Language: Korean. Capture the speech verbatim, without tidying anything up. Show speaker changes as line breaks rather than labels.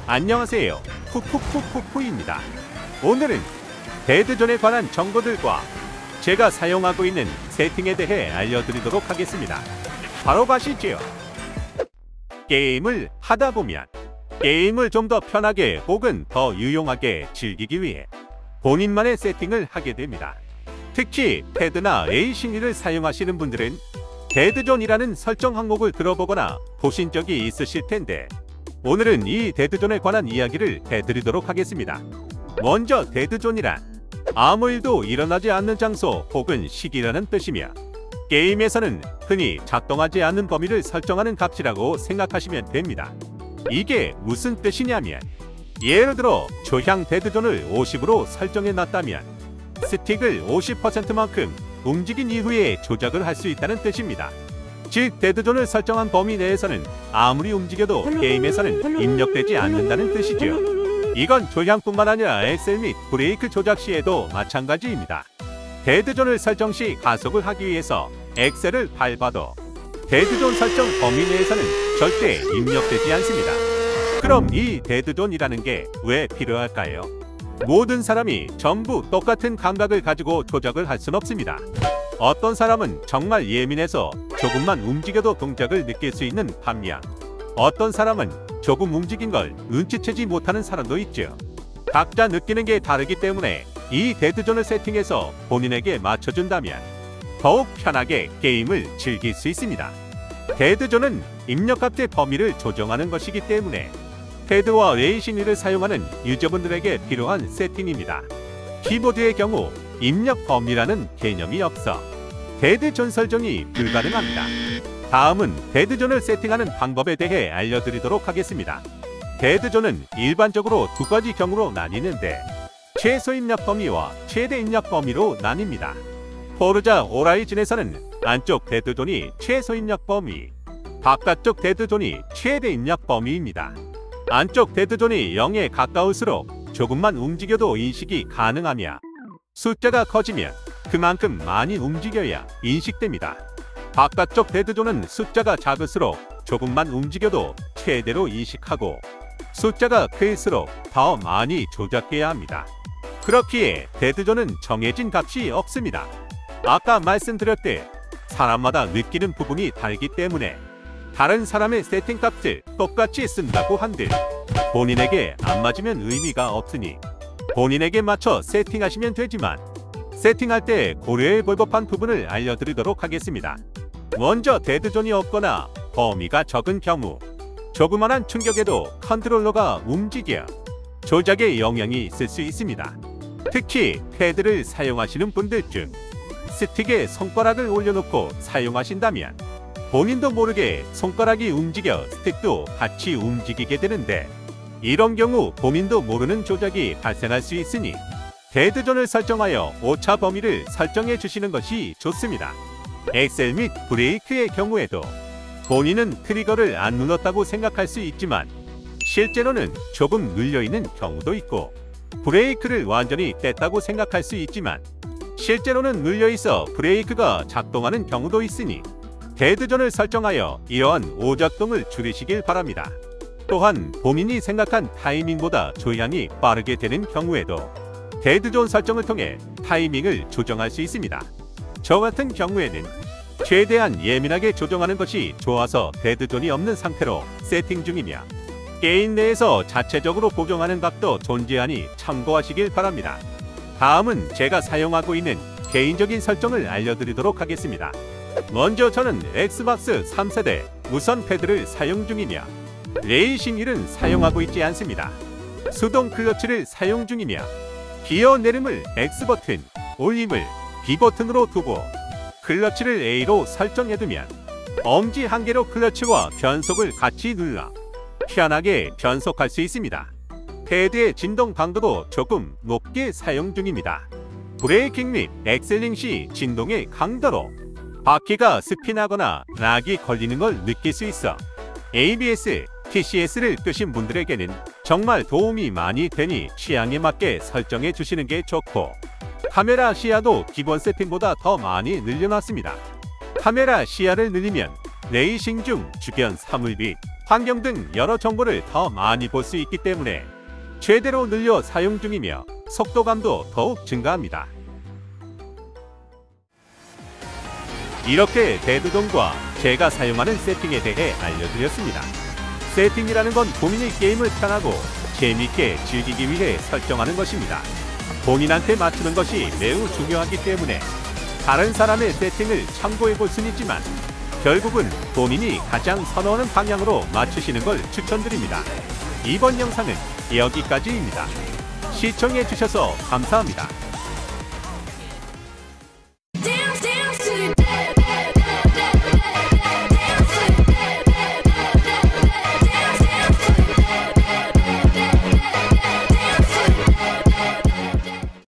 안녕하세요, 푸푸푸푸푸입니다. 오늘은 데드존에 관한 정보들과 제가 사용하고 있는 세팅에 대해 알려드리도록 하겠습니다. 바로 가시죠. 게임을 하다보면 게임을 좀 더 편하게 혹은 더 유용하게 즐기기 위해 본인만의 세팅을 하게 됩니다. 특히 패드나 에이싱리를 사용하시는 분들은 데드존이라는 설정 항목을 들어보거나 보신 적이 있으실 텐데, 오늘은 이 데드존에 관한 이야기를 해드리도록 하겠습니다. 먼저 데드존이란 아무 일도 일어나지 않는 장소 혹은 시기라는 뜻이며, 게임에서는 흔히 작동하지 않는 범위를 설정하는 값이라고 생각하시면 됩니다. 이게 무슨 뜻이냐면, 예를 들어 조향 데드존을 오십으로 설정해 놨다면 스틱을 오십 퍼센트만큼 움직인 이후에 조작을 할 수 있다는 뜻입니다. 즉, 데드존을 설정한 범위 내에서는 아무리 움직여도 게임에서는 입력되지 않는다는 뜻이죠. 이건 조향뿐만 아니라 엑셀 및 브레이크 조작 시에도 마찬가지입니다. 데드존을 설정 시 가속을 하기 위해서 엑셀을 밟아도 데드존 설정 범위 내에서는 절대 입력되지 않습니다. 그럼 이 데드존이라는 게 왜 필요할까요? 모든 사람이 전부 똑같은 감각을 가지고 조작을 할 순 없습니다. 어떤 사람은 정말 예민해서 조금만 움직여도 동작을 느낄 수 있는 반면, 어떤 사람은 조금 움직인 걸 눈치채지 못하는 사람도 있죠. 각자 느끼는 게 다르기 때문에 이 데드존을 세팅해서 본인에게 맞춰준다면 더욱 편하게 게임을 즐길 수 있습니다. 데드존은 입력값의 범위를 조정하는 것이기 때문에 패드와 레이싱리를 사용하는 유저분들에게 필요한 세팅입니다. 키보드의 경우 입력 범위라는 개념이 없어 데드존 설정이 불가능합니다. 다음은 데드존을 세팅하는 방법에 대해 알려드리도록 하겠습니다. 데드존은 일반적으로 두 가지 경우로 나뉘는데, 최소 입력 범위와 최대 입력 범위로 나뉩니다. 포르자 오라이즌에서는 안쪽 데드존이 최소 입력 범위, 바깥쪽 데드존이 최대 입력 범위입니다. 안쪽 데드존이 영에 가까울수록 조금만 움직여도 인식이 가능하며, 숫자가 커지면 그만큼 많이 움직여야 인식됩니다. 바깥쪽 데드존은 숫자가 작을수록 조금만 움직여도 최대로 인식하고, 숫자가 클수록 더 많이 조작해야 합니다. 그렇기에 데드존은 정해진 값이 없습니다. 아까 말씀드렸듯 사람마다 느끼는 부분이 다르기 때문에 다른 사람의 세팅 값을 똑같이 쓴다고 한들 본인에게 안 맞으면 의미가 없으니 본인에게 맞춰 세팅하시면 되지만, 세팅할 때 고려해 볼 법한 부분을 알려드리도록 하겠습니다. 먼저 데드존이 없거나 범위가 적은 경우, 조그만한 충격에도 컨트롤러가 움직여 조작에 영향이 있을 수 있습니다. 특히 패드를 사용하시는 분들 중 스틱에 손가락을 올려놓고 사용하신다면 본인도 모르게 손가락이 움직여 스틱도 같이 움직이게 되는데, 이런 경우 본인도 모르는 조작이 발생할 수 있으니 데드존을 설정하여 오차 범위를 설정해 주시는 것이 좋습니다. 엑셀 및 브레이크의 경우에도 본인은 트리거를 안 눌렀다고 생각할 수 있지만 실제로는 조금 눌려있는 경우도 있고, 브레이크를 완전히 뗐다고 생각할 수 있지만 실제로는 눌려있어 브레이크가 작동하는 경우도 있으니 데드존을 설정하여 이러한 오작동을 줄이시길 바랍니다. 또한 본인이 생각한 타이밍보다 조향이 빠르게 되는 경우에도 데드존 설정을 통해 타이밍을 조정할 수 있습니다. 저 같은 경우에는 최대한 예민하게 조정하는 것이 좋아서 데드존이 없는 상태로 세팅 중이며, 게임 내에서 자체적으로 보정하는 값도 존재하니 참고하시길 바랍니다. 다음은 제가 사용하고 있는 개인적인 설정을 알려드리도록 하겠습니다. 먼저 저는 엑스박스 삼 세대 무선 패드를 사용 중이며 레이싱 휠은 사용하고 있지 않습니다. 수동 클러치를 사용 중이며 기어 내림을 X버튼, 올림을 B버튼으로 두고 클러치를 A로 설정해두면 엄지 한 개로 클러치와 변속을 같이 눌러 편하게 변속할 수 있습니다. 패드의 진동 강도도 조금 높게 사용 중입니다. 브레이킹 및 엑셀링 시 진동의 강도로 바퀴가 스핀하거나 락이 걸리는 걸 느낄 수 있어 에이비에스, 티씨에스를 끄신 분들에게는 정말 도움이 많이 되니 취향에 맞게 설정해 주시는 게 좋고, 카메라 시야도 기본 세팅보다 더 많이 늘려놨습니다. 카메라 시야를 늘리면 레이싱 중 주변 사물 및 환경 등 여러 정보를 더 많이 볼 수 있기 때문에 최대로 늘려 사용 중이며 속도감도 더욱 증가합니다. 이렇게 대두동과 제가 사용하는 세팅에 대해 알려드렸습니다. 세팅이라는 건 본인이 게임을 편하고 재미있게 즐기기 위해 설정하는 것입니다. 본인한테 맞추는 것이 매우 중요하기 때문에 다른 사람의 세팅을 참고해 볼 수는 있지만 결국은 본인이 가장 선호하는 방향으로 맞추시는 걸 추천드립니다. 이번 영상은 여기까지입니다. 시청해 주셔서 감사합니다.